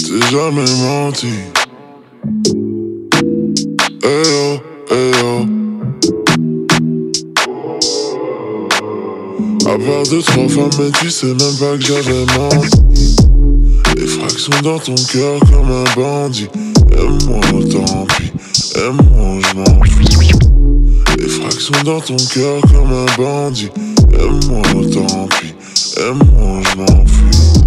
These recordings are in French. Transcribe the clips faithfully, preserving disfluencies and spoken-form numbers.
t'ai jamais menti. Eh oh, eh oh. À part deux, trois femmes, mais tu sais même pas que j'avais menti. Des fractions dans ton cœur comme un bandit. Aime-moi, tant pis. Aime-moi, je m'en fous. Des fractions dans ton cœur comme un bandit. Aime-moi, tant pis. Aime-moi, je m'en fous.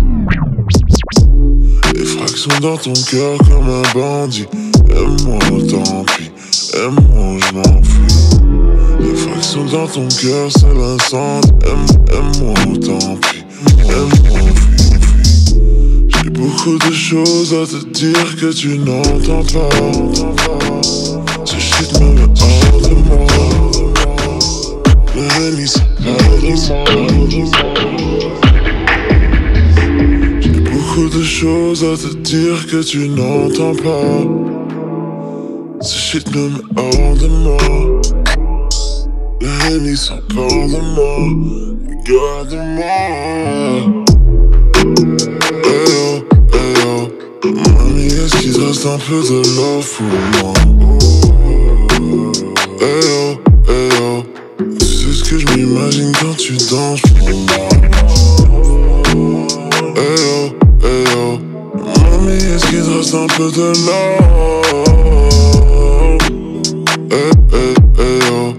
Des fractions dans ton cœur comme un bandit. Aime-moi, tant pis. Aime-moi, je m'en fous. Des fractions dans ton cœur, c'est l'incendie. Aime, aime-moi, tant pis. Aime-moi, fuis, fuis. J'ai beaucoup de choses à te dire que tu n'entends pas. Ce shit me met hors de moi. Le Hennis hors de moi. J'ai beaucoup de choses à te dire que tu n'entends pas. Ce shit me met hors de moi. Le Hennis hors de moi. Regarde-moi. Eh oh, eh oh. Mami, est-ce qu'il te reste un peu de love pour moi? Eh oh, eh oh. Tu sais ce que je m'imagine quand tu danses pour moi. Eh oh, eh oh. Mami, est-ce qu'il te reste un peu de love? Eh, eh, eh oh.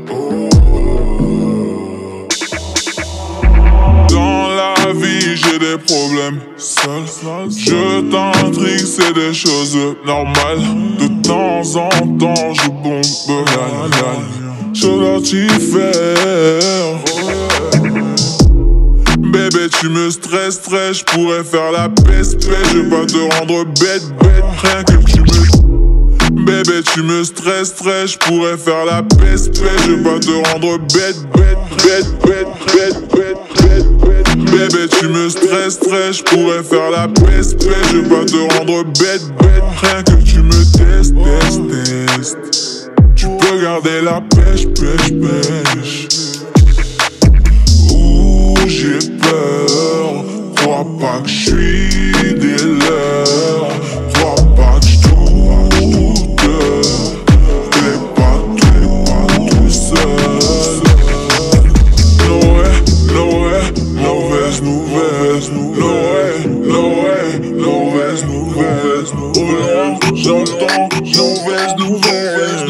Dans la vie j'ai des problèmes seul. Je t'intrigue, c'est des choses normales. De temps en temps je bombe. Je dois t'y faire. Bébé tu me stresses très, je pourrais faire la peste. Je vais pas te rendre bête bête. Rien que tu me... Bébé tu me stresses très, je pourrais faire la peste. Je vais pas te rendre bête bête. Bête bête bête bête bête bête. Bébé tu me stresses très, je pourrais faire la peste. Je vais pas te rendre bête bête. Rien que tu me testes, teste, teste. Tu peux garder la pêche, pêche, pêche. Ouh, j'ai peur. Crois pas que je suis des leurs. Crois pas que je doute. T'es pas, t'es pas tout seul. No way, no way, mauvaise nouvelle. No way, no way, mauvaise nouvelle. Au loin, j'entends mauvaise nouvelle.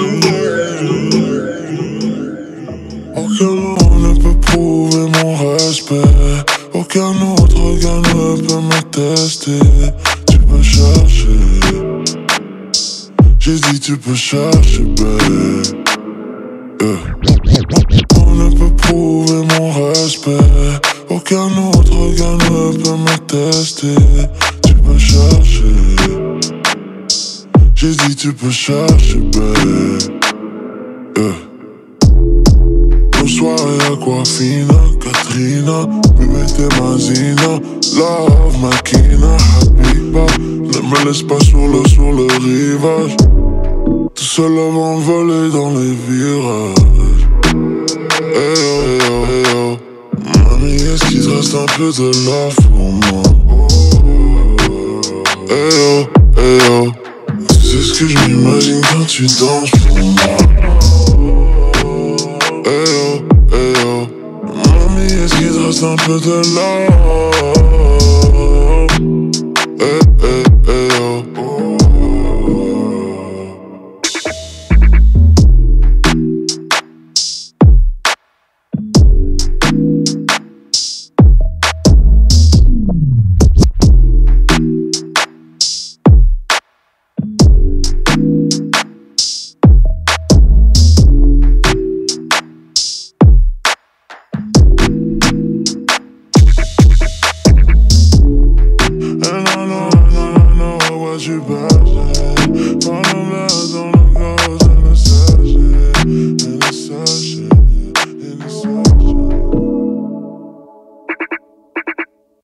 Aucun mot ne peut prouver mon respect. Aucun autre gars ne peut me tester. Tu peux chercher. J'ai dit tu peux chercher, babe. Yeah. On ne peut prouver mon respect. Aucun autre gars ne peut me tester. Tu peux chercher. J'ai dit tu peux chercher, babe. Yeah. Soirée aquafina, Katrina, bébé t'es ma zina. Love Makina, Habiba. Ne me laisse pas sur le, sur le rivage. Tout seul à m'envoler dans les virages. Eh oh, eh oh, eh oh. Mami, est-ce qu'il te reste un peu de love pour moi? Eh oh.